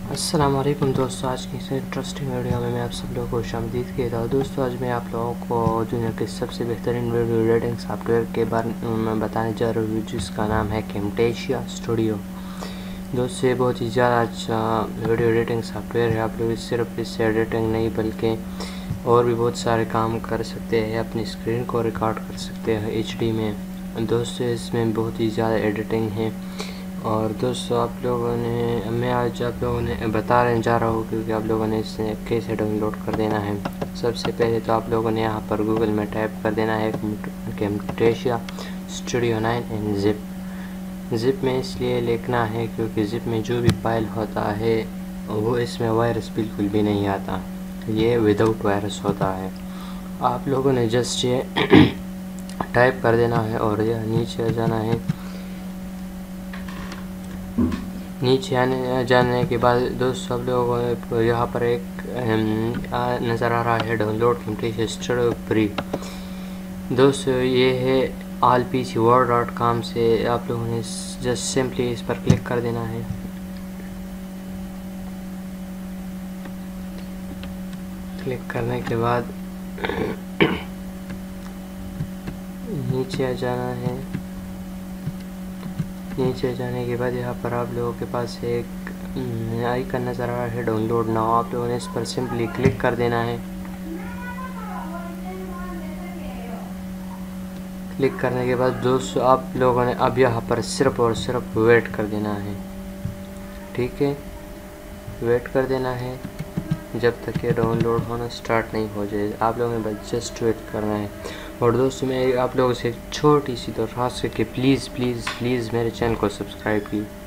अस्सलाम वालेकुम दोस्तों, आज की इस इंटरेस्टिंग वीडियो में मैं आप सब लोगों को खुशामदीद कहता हूँ। दोस्तों, आज मैं आप लोगों को दुनिया के सबसे बेहतरीन वीडियो एडिटिंग सॉफ्टवेयर के बारे में बताने जा रहा हूँ, जिसका नाम है कैमटेशिया स्टूडियो। दोस्तों, ये बहुत ही ज़्यादा अच्छा वीडियो एडिटिंग सॉफ्टवेयर है। आप लोग सिर्फ इससे एडिटिंग नहीं बल्कि और भी बहुत सारे काम कर सकते हैं। अपनी स्क्रीन को रिकॉर्ड कर सकते हैं HD में। दोस्तों, इसमें बहुत ही ज़्यादा एडिटिंग है। और दोस्तों, आप लोगों ने मैं आज आप लोगों ने बताने जा रहा हूँ क्योंकि आप लोगों ने इसे कैसे डाउनलोड कर देना है। सबसे पहले तो आप लोगों ने यहाँ पर गूगल में टाइप कर देना है कैमटेशिया स्टूडियो 9 एंड ज़िप में इसलिए लिखना है क्योंकि ज़िप में जो भी फाइल होता है वो इसमें वायरस बिल्कुल भी नहीं आता, ये विदाउट वायरस होता है। आप लोगों ने जस्ट ये टाइप कर देना है और यह नीचे आ जाना है। नीचे जाने के बाद दोस्तों, आप लोगों को यहाँ पर एक नज़र आ रहा है डाउनलोड कैमटेशिया स्टूडियो फ्री। दोस्तों, ये है allpcworld.com से। आप लोगों ने जस्ट सिंपली इस पर क्लिक कर देना है। क्लिक करने के बाद नीचे आ जाना है। नीचे जाने के बाद यहाँ पर आप लोगों के पास एक आइकन नज़र आ रहा है डाउनलोड नाउ। आप लोगों ने इस पर सिंपली क्लिक कर देना है। क्लिक करने के बाद दोस्तों, आप लोगों ने अब यहाँ पर सिर्फ और सिर्फ वेट कर देना है। ठीक है, वेट कर देना है जब तक ये डाउनलोड होना स्टार्ट नहीं हो जाए। आप लोगों ने बस जस्ट वेट करना है। और दोस्तों, मैं आप लोगों से एक छोटी सी दरख्वास्त है कि प्लीज़ प्लीज़ प्लीज़ मेरे चैनल को सब्सक्राइब कीजिए।